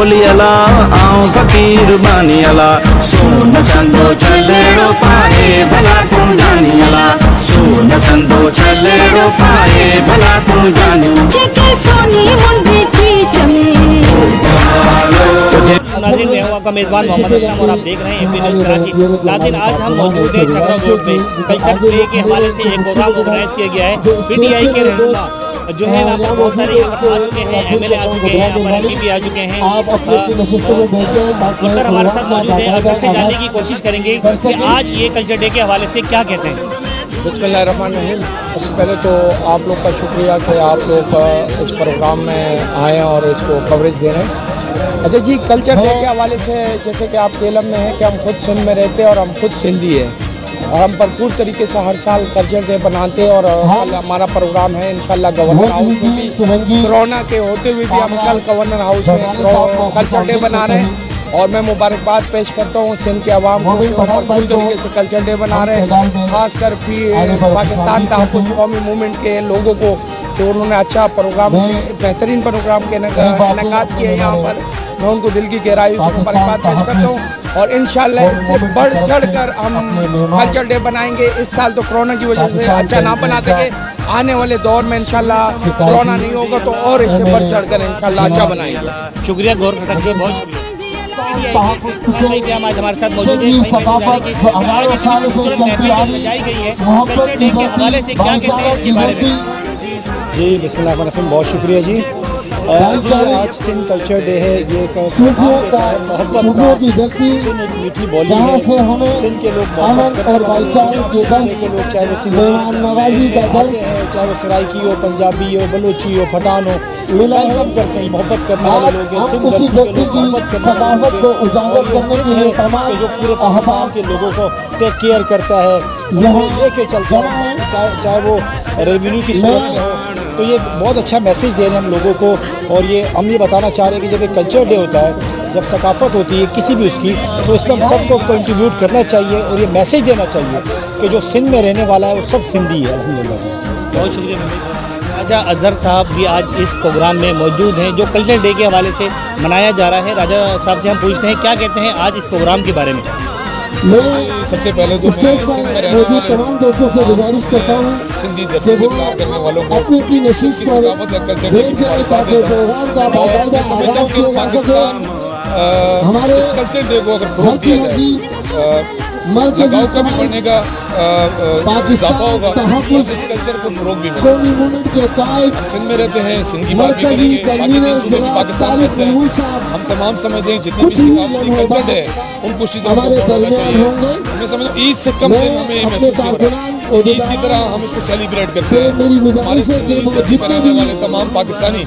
बोली अला आऊं फकीर बानी अला सोन संदो चलेड़ो पाए भला तू जानी अला सोन संदो चलेड़ो पाए भला तू जानी जेके सोनी मुंडी चीच में नाज़रीन, मैं हूं आपका मेज़बान मोहम्मद असलम और आप देख रहे हैं एमपी न्यूज़ कराची। नाज़रीन, आज हम मौजूद हैं चक्रा रोड में कल्चर डे के हवाले से एक प्रोग्राम ऑर्गेनाइज किया गया है। पीटीआई के रहनुमा जो है वहाँ पर बहुत सारे यहाँ पर आ चुके हैं, एमएलए आ चुके हैं, यहाँ पर एमपी भी आ चुके हैं और सर हमारे साथ मौजूद है। अब से जानने की कोशिश करेंगे कि आज ये कल्चर डे के हवाले से क्या कहते हैं। बिस्मिल्लाहिर्रहमानिर्रहीम। सबसे पहले तो आप लोग का शुक्रिया कि आप लोग इस प्रोग्राम में आए और इसको कवरेज दे रहे हैं। अच्छा जी, कल्चर डे के हवाले से जैसे कि आप केलम में हैं कि हम खुद सिंध में रहते हैं और हम खुद सिंधी हैं और हम भरपूर तरीके से हर साल कल्चर डे बनाते हैं और कल हमारा प्रोग्राम है इंशाल्लाह गवर्नर हाउस में भी। कोरोना के होते हुए भी हम कल गवर्नर हाउस में कल्चर डे बना रहे हैं और मैं मुबारकबाद पेश करता हूँ सिंध के अवाम को भरपूर तरीके से कल्चर डे बना रहे हैं। खासकर पाकिस्तान तहफ़्फ़ुज़ कौमी मूवमेंट के लोगों को तो उन्होंने अच्छा प्रोग्राम, बेहतरीन प्रोग्राम के इनेकाद किए यहाँ पर। मैं उनको दिल की गहराई से मुबारकबाद पेश करता हूँ और इंशाल्लाह इससे बढ़ चढ़ कर हम कल्चर डे बनाएंगे। इस साल तो कोरोना की वजह से अच्छा ना बना सके, आने वाले दौर में इंशाल्लाह कोरोना नहीं होगा तो और इससे बढ़ चढ़ कर इंशाल्लाह अच्छा बनाएंगे। शुक्रिया गौर रखिए, बहुत शुक्रिया। आज हमारे साथ मौजूद है सजाई गई है कल्चर डे के हवाले से क्या कहते हैं इसके बारे में। जी बिस्मिल्लाहिर्रहमानिर्रहीम, बहुत शुक्रिया जी। आज सिंध कल्चर डे है। ये एक मोहब्बत की मीठी बोली है। सिंध के लोग अमन और भाईचारे के लोग, चाहे वो नवाजी का दर्द है, चाहे वो सराइकी हो, पंजाबी हो, बलूची हो, पठान हो, वेलकम करते हैं, मोहब्बत करने वाले लोग हैं। उसी धरती की सदावत को उजागर करने के लिए तमाम जो पूरे अहबाब के लोगों को टेक केयर करता है, लेके चलता है, चाहे वो रेवेन्यू की सूरत में हो। तो ये बहुत अच्छा मैसेज दे रहे हैं हम लोगों को और ये हम ये बताना चाह रहे हैं कि जब एक कल्चर डे होता है, जब सकाफत होती है किसी भी उसकी, तो इसमें हम सबको कंट्रीब्यूट करना चाहिए और ये मैसेज देना चाहिए कि जो सिंध में रहने वाला है वो सब सिंधी है। अल्हम्दुलिल्लाह, बहुत शुक्रिया। राजा अजहर साहब भी आज इस प्रोग्राम में मौजूद हैं जो कल्चर डे के हवाले से मनाया जा रहा है। राजा साहब से हम पूछते हैं क्या कहते हैं आज इस प्रोग्राम के बारे में। मैं सबसे पहले तो स्टेज पर मौजूद तमाम दोस्तों से गुजारिश करता हूँ कि वो अपनी अपनी नशीस पर बैठ जाए ताकि प्रोग्राम का बाकायदा आगाज किया जा सके। हमारे कल्चर डे को अगर फरोग दिया जाए मरकजी बढ़नेगा, पाकिस्तान तहफ़्फ़ुज़ इस कल्चर को फरोग भी कौमी मूवमेंट के कायद सिंध में रहते हैं, सिंध की मरकजी कन्वीनर जनाब तारिक महमूद साहब हम तमाम समझते हैं जितनी कुछ ही लम्हों बाद उनको हमारे दरमियान होंगे। हमें समझ ईद से कम दिन हमें अपने कारकुनान ईद की तरह हम उसको सेलिब्रेट करते हैं। मेरी गुजारिश है कि वो जितने भी वाले तमाम पाकिस्तानी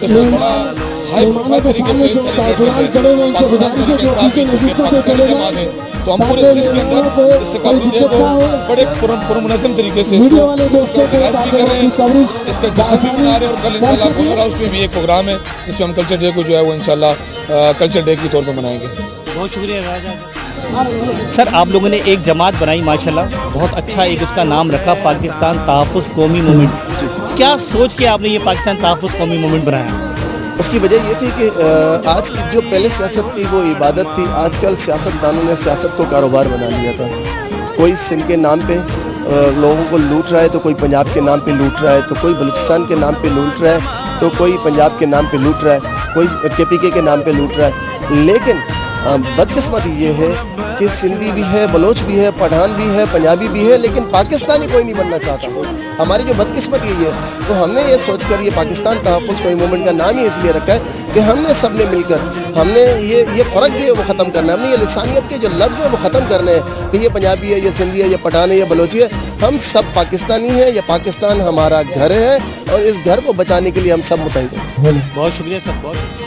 मेहमानों के सामने जो कारकुनान खड़े हुए उनसे गुजारिश है कि पीछे नशिस्तों पे चले जाए तो हम पूरे मेहमानों को कोई दिक्कत ना हो, बड़े पुरमुनज़्ज़म तरीके से मीडिया वाले दोस्तों को ताकि अपनी कवरेज इसका जश्न भी मना रहे हैं। और कल इंशाल्लाह गवर्नर हाउस में भी एक प्रोग्राम है जिसमें हम कल्चर डे को जो है वो इंशाल्लाह कल्चर डे के तौर पर मनाएंगे। बहुत शुक्रिया राजा। सर आप लोगों ने एक जमात बनाई माशाल्लाह, बहुत अच्छा एक उसका नाम रखा पाकिस्तान तहफ़्फ़ुज़ कौमी मूवमेंट। क्या सोच के आपने ये पाकिस्तान तहफ़्फ़ुज़ कौमी मूवमेंट बनाया? उसकी वजह ये थी कि आज की जो पहले सियासत थी वो इबादत थी। आजकल सियासतदानों ने सियासत को कारोबार बना लिया था। कोई सिंध के नाम पे लोगों को लूट रहा है, तो कोई पंजाब के नाम पे लूट रहा है, तो कोई बलूचिस्तान के नाम पे लूट रहा है, तो कोई पंजाब के नाम पे लूट रहा है, कोई KPK के नाम पे लूट रहा है। लेकिन बदकिस्मती ये है कि सिंधी भी है, बलोच भी है, पठान भी है, पंजाबी भी है, लेकिन पाकिस्तानी कोई नहीं बनना चाहता। हमारी जो बदकिस्मती है ये, तो हमने ये सोचकर ये पाकिस्तान तहफ़्फ़ुज़ कौमी मूवमेंट का नाम ही इसलिए रखा है कि हमने सब ने मिलकर हमने ये फ़र्क जो है वो ख़त्म करना है। हमने ये लिसानियत के जो लफ्ज़ है वो ख़त्म करने हैं कि ये पंजाबी है, ये सिंधी है, ये पठान है, ये बलोची है। हम सब पाकिस्तानी हैं, ये पाकिस्तान हमारा घर है और इस घर को बचाने के लिए हम सब मुतहिद हैं। बहुत शुक्रिया सर, बहुत शुक्रिया।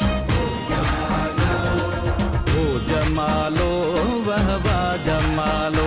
जमालो वह जमालो